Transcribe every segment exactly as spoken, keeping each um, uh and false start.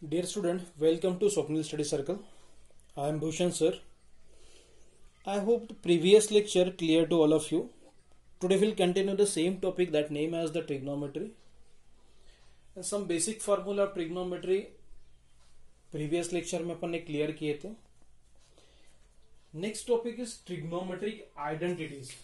Dear student, welcome to Swapnil Study Circle. I am Bhushan sir. I hope the previous lecture clear to all of you. Today we'll continue the same topic that name as the trigonometry. And some basic formula of trigonometry previous lecture में अपन ने clear किए थे. Next topic is trigonometric identities.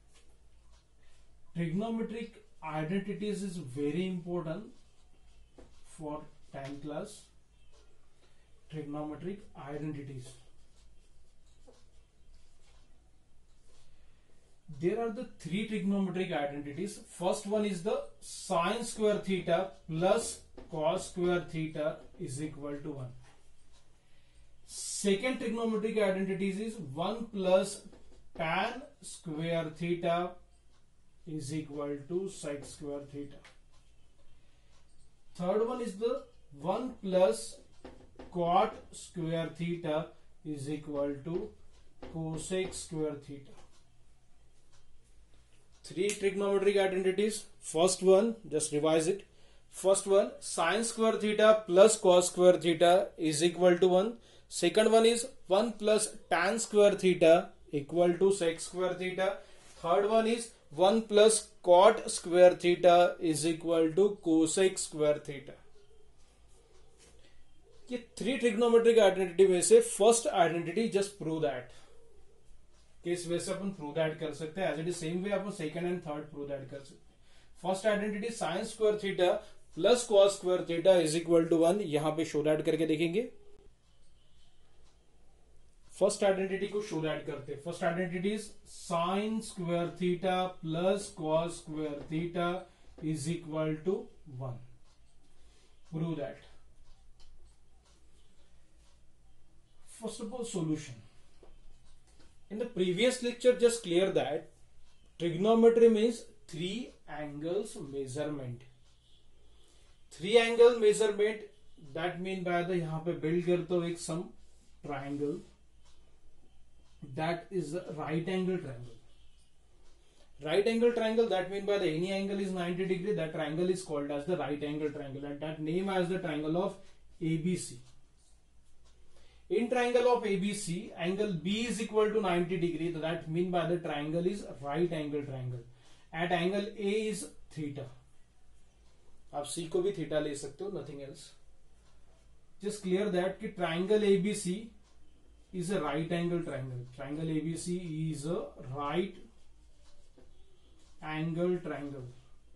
Trigonometric identities is very important for tenth class. Trigonometric identities. There are the three trigonometric identities. First one is the sine square theta plus cos square theta is equal to one. Second trigonometric identities is one plus tan square theta is equal to sec square theta. Third one is the one plus cot square theta is equal to cosec square theta. Three trigonometric identities. First one, just revise it. First one, sine square theta plus cos square theta is equal to one. Second one is one plus tan square theta equal to sec square theta. Third one is one plus cot square theta is equal to cosec square theta. ये three trigonometric identity में से first identity just prove that किस way से अपन prove that कर सकते हैं. As it is same way अपन second and third prove that कर सकते हैं. First identity sine square theta plus cos square theta is equal to one. यहां पे शो दैट करके देखेंगे. फर्स्ट आइडेंटिटी को शो दैट करते हैं. First identity is sine square theta plus cos square theta is equal to one. Prove that. First of all, solution. In the previous lecture, just clear that trigonometry means three angles measurement. Three angle measurement that mean by the यहाँ पे build करते हो एक some triangle that is a right angle triangle. Right angle triangle that mean by the any angle is ninety degree. That triangle is called as the right angle triangle, and that name as the triangle of A B C. In triangle of A B C, angle B is equal to ninety degree. So that mean by the triangle is right angle triangle. At angle A is theta. आप C को भी theta ले सकते हो, nothing else. Just clear that कि triangle A B C is a right angle triangle. Triangle A B C is a right angle triangle.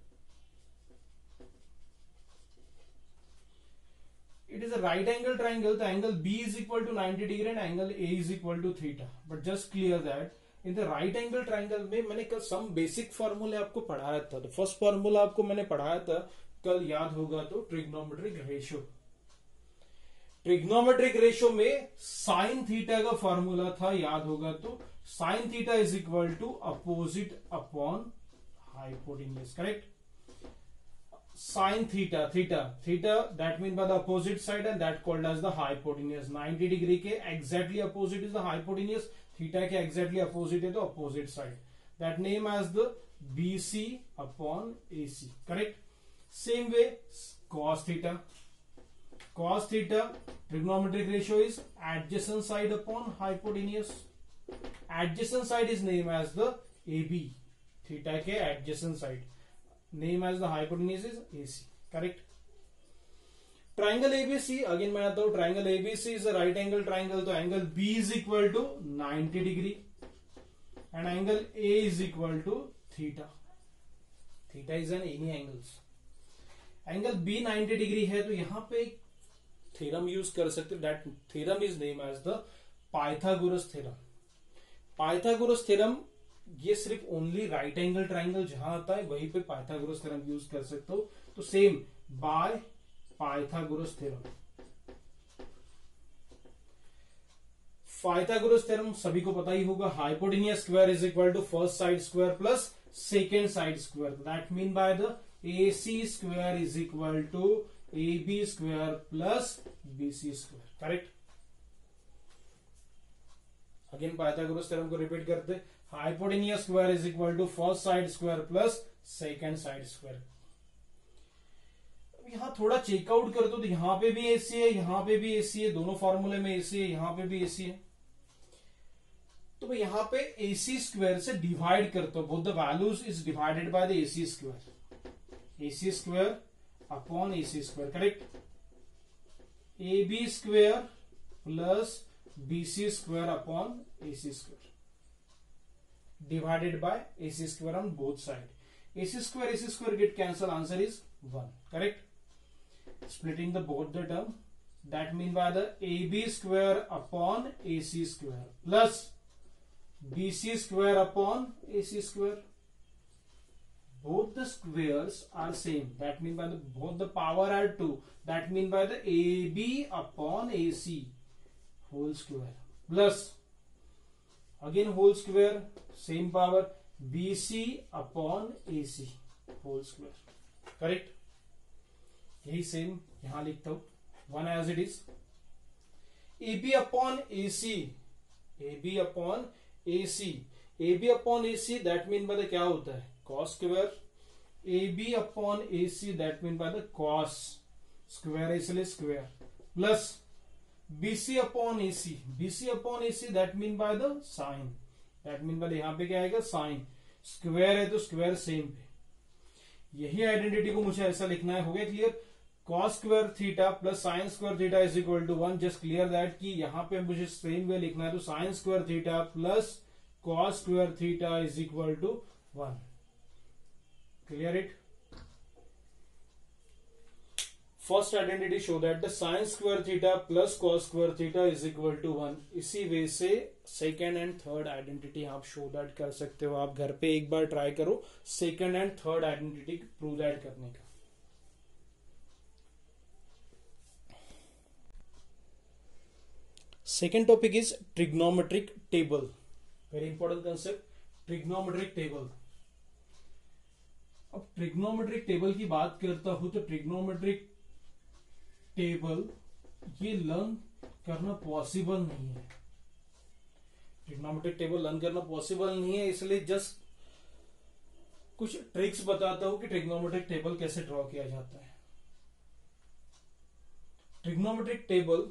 It is a right angle triangle. The angle B is equal to ninety degree and angle A is equal to theta. But just clear that in the right angle triangle में मैंने कल some basic formula आपको पढ़ाया था. तो first formula आपको मैंने पढ़ाया था कल, याद होगा तो trigonometric ratio. Trigonometric ratio में sin theta का formula था, याद होगा तो sin theta is equal to opposite upon hypotenuse. Correct? Sin theta, theta, theta that mean by the opposite side and that called as the hypotenuse. ninety degree के exactly opposite is the hypotenuse. Theta के exactly opposite है तो opposite side. That name as the B C upon A C. Correct? Same way cos theta. Cos theta trigonometric ratio is adjacent side upon hypotenuse. Adjacent side is named as the A B. Theta के adjacent side. Name as the hypotenuse is A C. Correct? Triangle A B C, again मैं आता हूं. Triangle A B C is a right angle triangle. तो angle B is equal to ninety degree and angle A is equal to theta. Theta is an any angles. Angle B ninety degree है तो यहां पे एक theorem use कर सकते हो. That theorem is named as the Pythagoras theorem. Pythagoras theorem ये सिर्फ ओनली राइट एंगल ट्राइंगल जहां आता है वहीं पे पाइथागोरस थ्योरम यूज कर सकते हो. तो same by Pythagoras theorem. Pythagoras theorem सभी को पता ही होगा. Hypotenuse square is equal to first side square plus second side square. That mean by the A C square is equal to A B square plus B C square. Correct? Again Pythagoras theorem को repeat करते. Hypotenuse square is equal to first side square plus second side square. यहां थोड़ा checkout कर दो तो यहां पे भी एसी है, यहां पे भी एसी है, दोनों फॉर्मूले में एसी है, यहां पे भी एसी है। तो मैं यहां पे एसी स्क्वायर से डिवाइड करता हूं, both the values is divided by the AC square, AC square upon AC square, correct. A B square plus BC square upon AC square divided by AC square on both side. AC square AC square get cancel, answer is one, correct. Splitting the both the term, that mean by the A B square upon A C square plus B C square upon A C square. Both the squares are same. That mean by the both the power are two. That mean by the A B upon A C whole square plus again whole square, same power, B C upon A C whole square. Correct? यही same यहां लिखता हूं, one as it is. A B upon A C, A B upon A C, A B upon A C that mean by the क्या होता है cos square, A B upon A C that mean by the cos square, इसलिए square plus B C upon A C, B C upon A C that mean by the sin, that mean by the यहां पे क्या आएगा sin, square है तो square same पे, यही identity को मुझे ऐसा लिखना है। हो गया clear? cos square theta plus sine square theta is equal to one. Just clear that कि यहां पे मुझे सेम वे लिखना है, तो sine square theta plus cos square theta is equal to one. Clear it? First identity show that the sine square theta plus cos square theta is equal to one. इसी way से second and third identity आप show that कर सकते हो। आप घर पे एक बार ट्राई करो second and third identity prove that करने का। Second topic is trigonometric table. Very important concept, trigonometric table. अब trigonometric table की बात करता हूं तो trigonometric table ये लर्न करना पॉसिबल नहीं है। trigonometric table लर्न करना पॉसिबल नहीं है, इसलिए जस्ट कुछ ट्रिक्स बताता हूं कि trigonometric table कैसे ड्रॉ किया जाता है। trigonometric table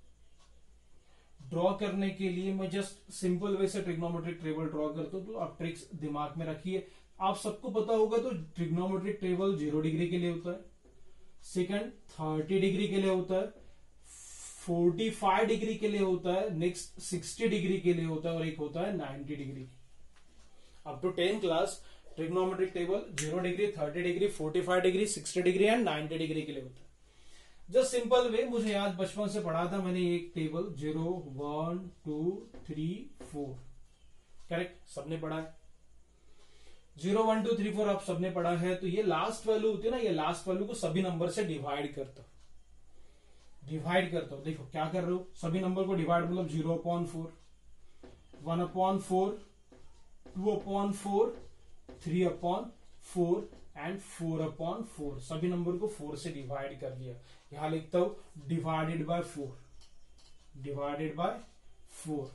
ड्रॉ करने के लिए मैं जस्ट सिंपल वे से ट्रिग्नोमेट्रिक टेबल ड्रॉ करता हूं, तो आप ट्रिक्स दिमाग में रखिए। आप सबको पता होगा तो ट्रिग्नोमेट्रिक टेबल जीरो डिग्री के लिए होता है, सेकंड थर्टी डिग्री के लिए होता है, फोर्टी फाइव डिग्री के लिए होता है, नेक्स्ट सिक्सटी डिग्री के लिए होता है और एक होता है ninety degree. Up to ten class trigonometric table zero degree, thirty degree, forty five degree, sixty degree and ninety degree के लिए होता है। जस्ट सिंपल वे, मुझे याद बचपन से पढ़ा था मैंने एक table, zero one two three four, correct, सबने पढ़ा है। Zero one two three four आप सबने पढ़ा है। तो ये लास्ट वैल्यू होती है ना, ये लास्ट वैल्यू को सभी नंबर से डिवाइड करता हूं, डिवाइड करता हूं। देखो क्या कर रहे हो, सभी नंबर को डिवाइड, मतलब zero upon four, one upon four, two upon four, three upon four and four upon four, सभी नंबर को फोर से डिवाइड कर दिया। यहां लिखता हूं divided by four, divided by four.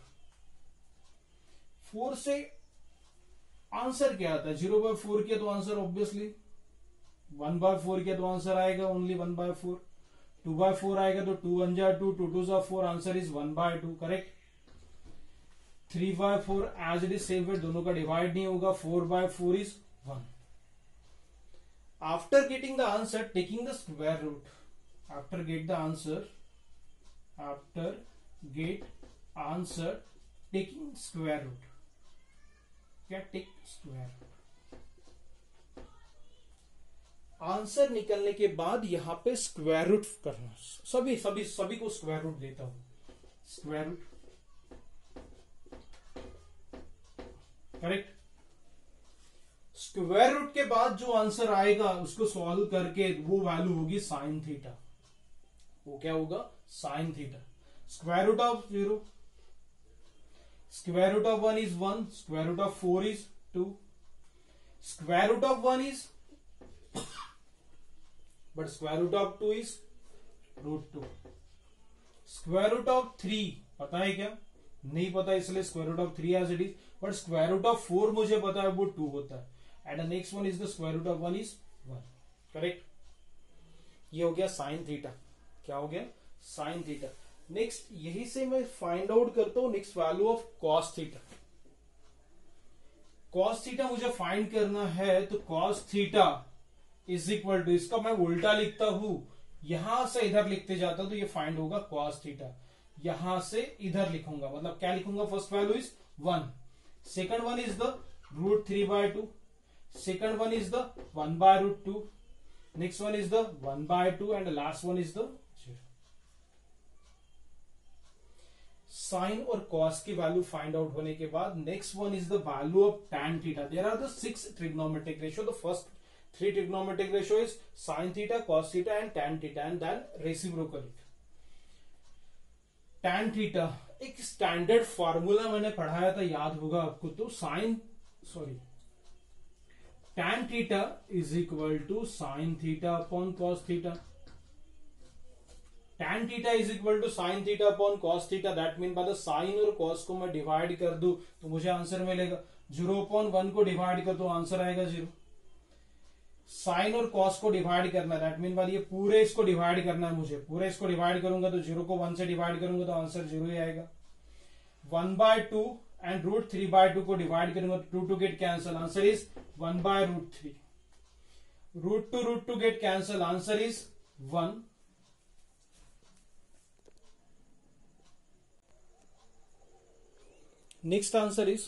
Four से आंसर क्या आता है, जीरो बाय फोर किया तो answer obviously one by four किया तो आंसर आएगा only one by four. Two by four आएगा तो टू वन जा टू, टू टू जा four, answer is one by two, correct. Three by four as it is same way, दोनों का divide नहीं होगा, four by four is one. After getting the answer, taking the square root, after get the answer, after get answer, taking square root, क्या take square root, answer निकलने के बाद यहां पे स्क्वायर रूट करना, सभी सभी सभी को स्क्वायर रूट देता हूं, square root, correct. Square root के बाद जो आंसर आएगा उसको सॉल्व करके वो वैल्यू होगी साइन थीटा, वो क्या होगा, sine theta. Square root of zero, square root of one is one, square root of four is two, square root of one is but square root of two is root two, square root of three पता है क्या, नहीं पता, इसलिए square root of three as it is, but square root of four मुझे पता है वो टू होता है, and the next one is the square root of one is one, correct। ये हो गया साइन थीटा। क्या हो गया? Sine theta. नेक्स्ट यही से मैं फाइंड आउट करता हूं next value of cos theta. Cos theta मुझे फाइंड करना है, तो cos theta is equal to, इसका मैं उल्टा लिखता हूं, यहां से इधर लिखते जाता तो ये फाइंड होगा कॉस थीटा। यहां से इधर लिखूंगा, मतलब क्या लिखूंगा? First value is one, second one is the root three by two, second one is the one by root two, next one is the one by two and last one is the zero. Sine और cos की value find out होने के बाद next one is the value of tan theta. There are the six trigonometric ratio. The first three trigonometric ratio is sin theta, cos theta and tan theta, and then reciprocal. tan theta एक standard formula मैंने पढ़ाया था, याद होगा आपको। तो sine sorry tan theta is equal to sine theta upon cos theta. tan theta is equal to sine theta upon cos theta. That mean by the sine और cos को मैं डिवाइड कर दूं तो मुझे आंसर मिलेगा। जीरो अपॉन वन को divide कर दो, आंसर आएगा जीरो। साइन और cos को डिवाइड करना है, दैट मीन बाय ये पूरे इसको डिवाइड करना है मुझे। पूरे इसको डिवाइड करूंगा तो जीरो को वन से डिवाइड करूंगा तो आंसर जीरो ही आएगा। One by two and root three by two को डिवाइड करूंगा तो two two get cancel, answer is one by root three. Root two root two get cancel, answer is one. Next answer is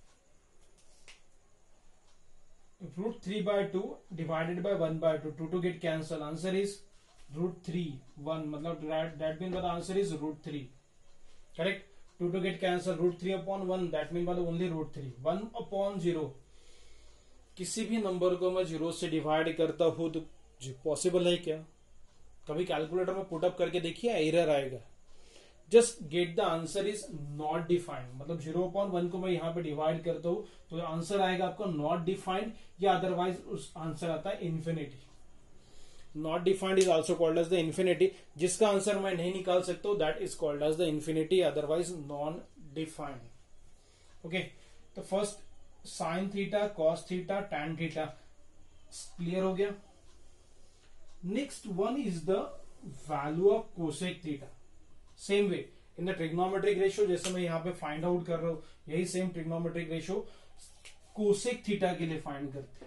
root three by two divided by one by two, two two get cancel, answer is root three one, मतलब that mean by the answer is root three. Correct. Two two get cancel, root three upon one, that mean by the only root three. One upon zero, किसी भी number को मैं zero से divide करता हूं तो possible है क्या? कभी कैलकुलेटर में पुटअप करके देखिए, एरर आएगा। Just get the answer is not defined, मतलब जीरो अपॉन वन को मैं यहां पे डिवाइड करता हूं तो आंसर आएगा आपका नॉट डिफाइंड, या अदरवाइज उस आंसर आता है infinity. Not defined is also called as the infinity. जिसका आंसर मैं नहीं निकाल सकता हूं that is called as the infinity, otherwise non defined. Okay, तो first sine theta, cos theta, tan theta clear हो गया। Next one is the value of cosec theta. Same way in the trigonometric ratio, जैसे मैं यहां पे find out कर रहा हूं, यही same trigonometric ratio cosec theta के लिए फाइंड करते हैं।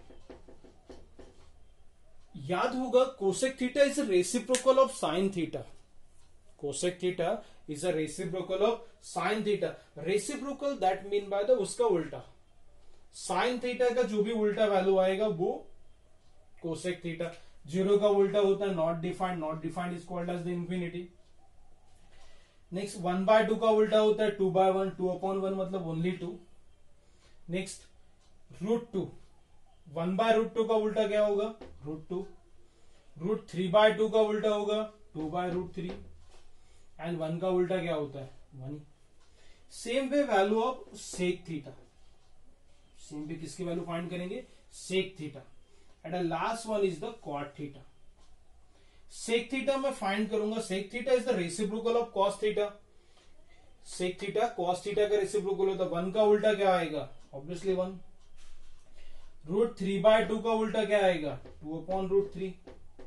याद होगा cosec theta is a reciprocal of sine theta. Cosec theta is a reciprocal of sine theta. Reciprocal that mean by the उसका उल्टा, साइन थीटा का जो भी उल्टा वैल्यू आएगा वो कोसेक थीटा। जीरो का उल्टा होता है not defined, not defined is called as the infinity. Next one by two का उल्टा होता है two by one, two upon one मतलब only two. Next root two, one by root two का उल्टा क्या होगा? Root two. Root three by two का उल्टा होगा two by root three, and one का उल्टा क्या होता है? One. Same way value of sec theta, same वे किसकी वैल्यू फाइंड करेंगे? Sec theta. And last one is the cot theta. Sec theta मैं फाइंड करूंगा, sec theta is the reciprocal of cos theta. Sec theta cos theta का reciprocal होता है, one का उल्टा क्या आएगा? Obviously one. Root three by two का उल्टा क्या आएगा? Two upon root three.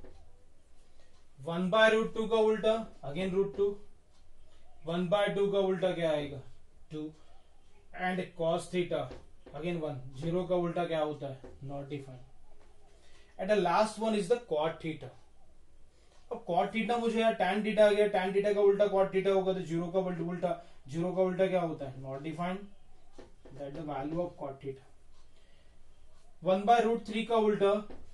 One by root two का उल्टा again root two. One by two का उल्टा क्या आएगा? To. And cos theta again one. Zero का उल्टा क्या होता है? Not defined. And the last one is the cot theta. अब कॉट थीटा मुझे यार टैन थीटा आ गया, टैन थीटा का उल्टा कॉट थीटा होगा तो जीरो का उल्टा, जीरो का उल्टा क्या होता है? Not defined. That the value of cot theta. One by root three का उल्टा,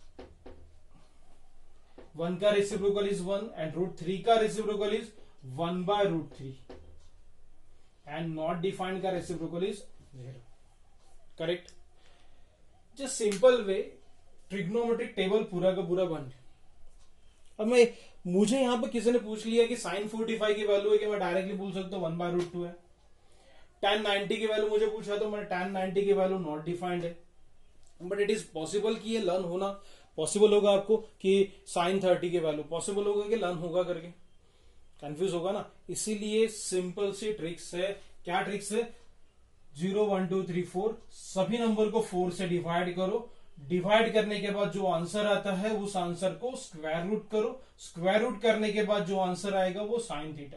वन का reciprocal is one and root three का reciprocal is one by root three, and not defined का reciprocal is zero. Correct. Just simple way trigonometric table पूरा का पूरा बन गया। अब मैं मुझे यहां पर किसी ने पूछ लिया कि साइन फोर्टी फाइव की वैल्यू है कि मैं डायरेक्टली बोल सकता हूं वन बाय रूट टू है। टैन नाइनटी की वैल्यू मुझे पूछा तो मैं टैन नाइनटी की वैल्यू नॉट डिफाइंड है, बट इट इज पॉसिबल कि ये लर्न होना पॉसिबल होगा आपको कि साइन थर्टी की वैल्यू पॉसिबल होगा कि लर्न होगा करके कंफ्यूज होगा ना। इसीलिए सिंपल सी ट्रिक्स है। क्या ट्रिक्स है? Zero one two three four, सभी नंबर को फोर से डिवाइड करो, डिवाइड करने के बाद जो आंसर आता है उस आंसर को स्क्वायर रूट करो, स्क्वायर रूट करने के बाद जो आंसर आएगा वो साइन थीटा।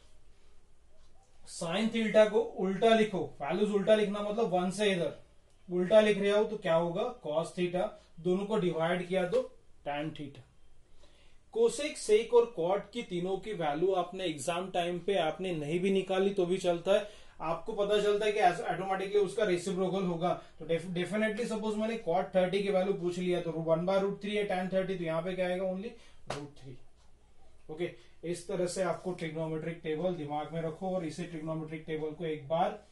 साइन थीटा को उल्टा लिखो, वैल्यूज उल्टा लिखना मतलब वन से इधर उल्टा लिख रहे हो तो क्या होगा कॉस थीटा, दोनों को डिवाइड किया तो टैन थीटा। कोसेक, सेक और कॉट की तीनों की वैल्यू आपने एग्जाम टाइम पे आपने नहीं भी निकाली तो भी चलता है, आपको पता चलता है कि ऑटोमेटिकली उसका रेसिप्रोकल होगा। तो डेफिनेटली सपोज मैंने कॉट थर्टी की वैल्यू पूछ लिया तो वन बाय रूट थ्री है टैन थर्टी, तो यहाँ पे क्या आएगा ओनली रूट थ्री। ओके, इस तरह से आपको ट्रिग्नोमेट्रिक टेबल दिमाग में रखो और इसे ट्रिग्नोमेट्रिक टेबल को एक बार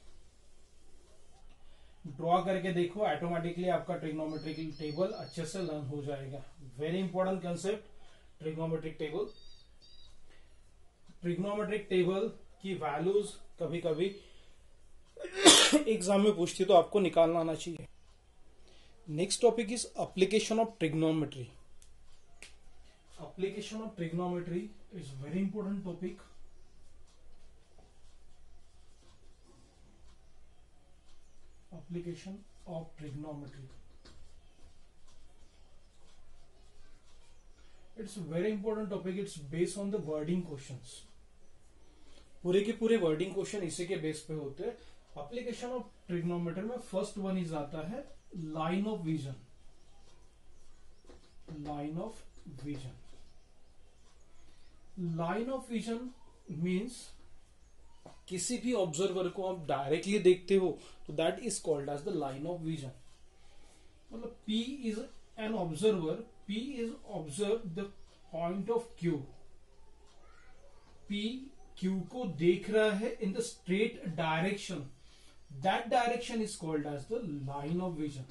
ड्रॉ करके देखो, ऑटोमेटिकली आपका ट्रिग्नोमेट्रिक टेबल अच्छे से लर्न हो जाएगा। Very important concept trigonometric table. Trigonometric table की वैल्यूज कभी कभी एग्जाम में पूछती तो आपको निकालना आना चाहिए। Next topic is application of trigonometry. Application of trigonometry is very important topic. Application of trigonometry, it's very important topic. It's based on the wording questions, पूरे के पूरे वर्डिंग क्वेश्चन इसी के बेस पे होते हैं। एप्लीकेशन ऑफ ट्रिग्नोमेट्री में first one is आता है line of vision. Line of vision, line of vision means किसी भी ऑब्जर्वर को आप डायरेक्टली देखते हो तो that is called as the line of vision. मतलब P is an observer, P is observe the point of Q, P Q को देख रहा है in the straight direction, that direction is called as the line of vision.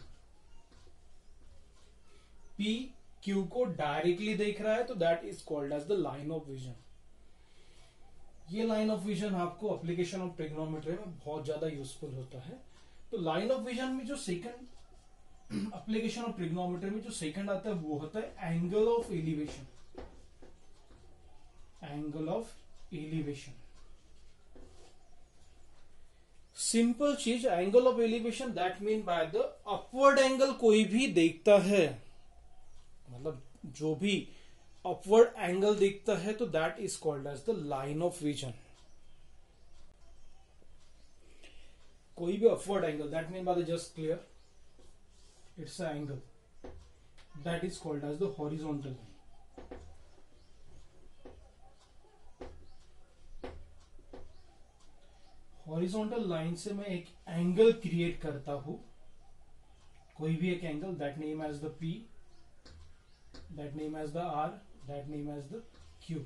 P Q को directly देख रहा है तो that is called as the line of vision. ये लाइन ऑफ विजन आपको एप्लीकेशन ऑफ ट्रिग्नोमेट्री में बहुत ज्यादा यूजफुल होता है। तो लाइन ऑफ विजन में जो सेकंड एप्लीकेशन ऑफ ट्रिग्नोमेट्री में जो सेकंड आता है वो होता है angle of elevation. Angle of elevation, simple चीज, angle of elevation that mean by the upward angle कोई भी देखता है, मतलब जो भी अपवर्ड एंगल दिखता है तो that is called as the line of vision. कोई भी upward angle that mean by the just clear it's a angle that is called as the horizontal line. Horizontal line से मैं एक एंगल क्रिएट करता हूं, कोई भी एक angle, that name as the P, that name as the R, that name as the Q,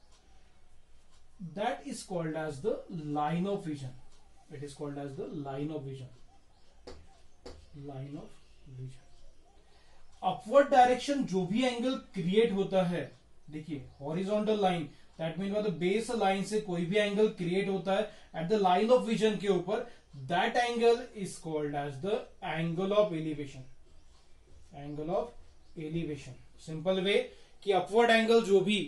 that is called as the line of vision. It is called as the line of vision. Line of vision. Upward direction जो भी angle create होता है, देखिए horizontal line that mean by the base line से कोई भी angle create होता है at the line of vision के ऊपर, that angle is called as the angle of elevation. Angle of elevation, simple way कि अपवर्ड एंगल जो भी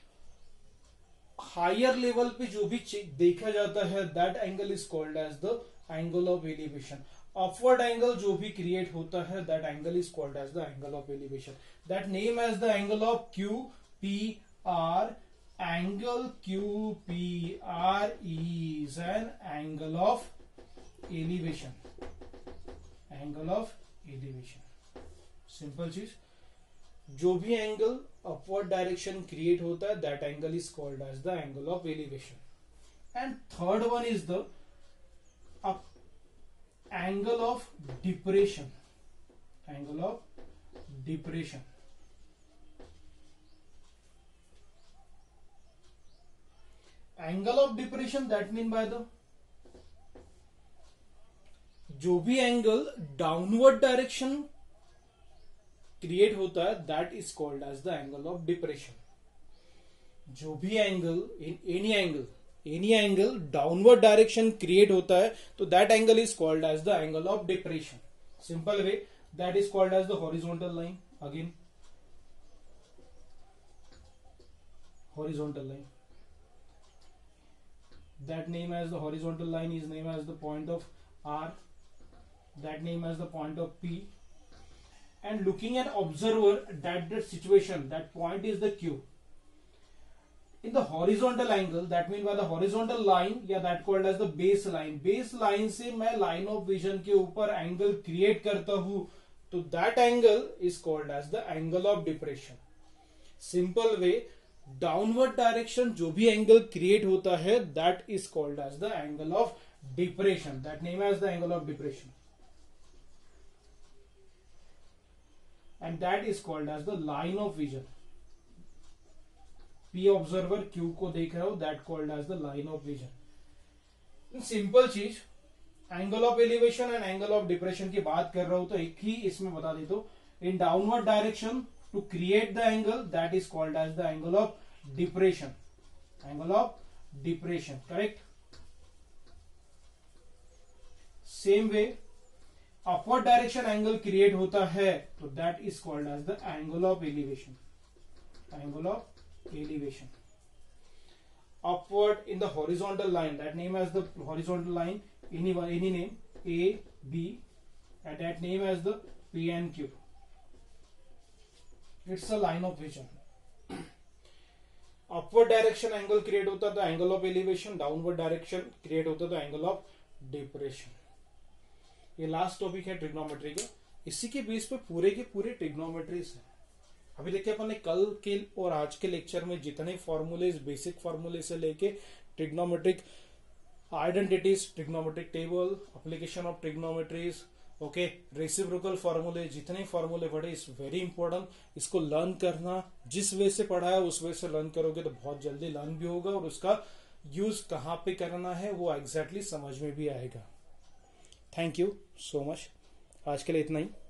हायर लेवल पे जो भी देखा जाता है that angle is called as the angle of elevation. Upward angle जो भी क्रिएट होता है that angle is called as the angle of elevation. That name as the angle of Q P R. Angle Q P R is an angle of elevation. Angle of elevation, simple चीज, जो भी angle upward direction create होता है that angle is called as the angle of elevation. And third one is the angle of depression. Angle of depression, angle of depression that mean by the जो भी angle downward direction create होता है that is called as the angle of depression. जो भी angle in any angle any angle downward direction create होता है तो that angle is called as the angle of depression. Simple way that is called as the horizontal line. Again horizontal line, that name as the horizontal line is named as the point of R, that name as the point of P, and looking at observer that the situation, that point is the Q. In the horizontal angle, that means by the horizontal line, या that called as the baseline. Baseline से मैं line of vision के ऊपर angle create करता हूँ, तो that angle is called as the angle of depression. Simple way, downward direction जो भी angle create होता है, that is called as the angle of depression. That name as the angle of depression. And that is called as the line of vision. P observer Q को देख रहे हो, that called as the line of vision. Simple चीज, angle of elevation and angle of depression की बात कर रहा हूं तो एक ही इसमें बता देता हूं. In downward direction to create the angle, that is called as the angle of depression. Angle of depression, correct. Same way upward direction angle create होता है तो that is called as the angle of elevation. Angle of elevation. Upward in the horizontal line, that name as the horizontal line, any any name, A, B, and that name as the P and Q. It's a line of vision. Upward direction angle create होता तो angle of elevation, downward direction create होता तो angle of depression. ये last topic है trigonometry का. इसी के base पे पूरे के पूरे ट्रिग्नोमेट्रीज है. अभी देखिए अपन ने कल के और आज के लेक्चर में जितने फॉर्मूलेज, बेसिक फॉर्मूले से लेके trigonometric identities, trigonometric table, application of trigonometries, okay, reciprocal फॉर्मूले, जितने फॉर्मूले पढ़े इज वेरी इंपॉर्टेंट. इसको लर्न करना, जिस वे से पढ़ा है उस वे से लर्न करोगे तो बहुत जल्दी लर्न भी होगा और उसका यूज कहाँ पे करना है वो एग्जैक्टली समझ में भी आएगा. Thank you so much. आज के लिए इतना ही.